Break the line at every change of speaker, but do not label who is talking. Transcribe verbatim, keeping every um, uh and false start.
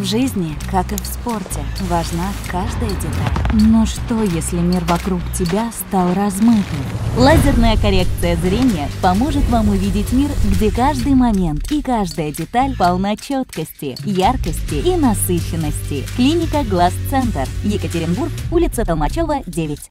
жизни, как и в спорте, важна каждая деталь. Но что, если мир вокруг тебя стал размытым? Лазерная коррекция зрения поможет вам увидеть мир, где каждый момент и каждая деталь полна четкости, яркости и насыщенности. Клиника Глаз Центр. Екатеринбург, улица Толмачева, девять.